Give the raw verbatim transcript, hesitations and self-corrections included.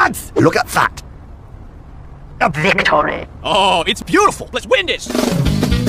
Lads, look at that. A victory. Oh, it's beautiful. Let's win this.